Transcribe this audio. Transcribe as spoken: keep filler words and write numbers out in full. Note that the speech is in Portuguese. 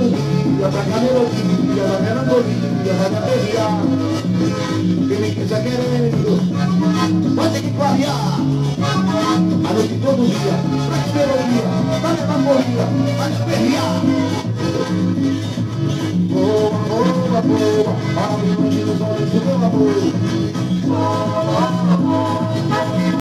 melodia, pra cá melodia, da melancolia, vai me aperrear. Quem me quiser querendo, vai ter que clarear. A noite todo dia, pra que melodia, da melancolia, vai me aperrear. Boa, boa, boa, para mim, os olhos do meu amor.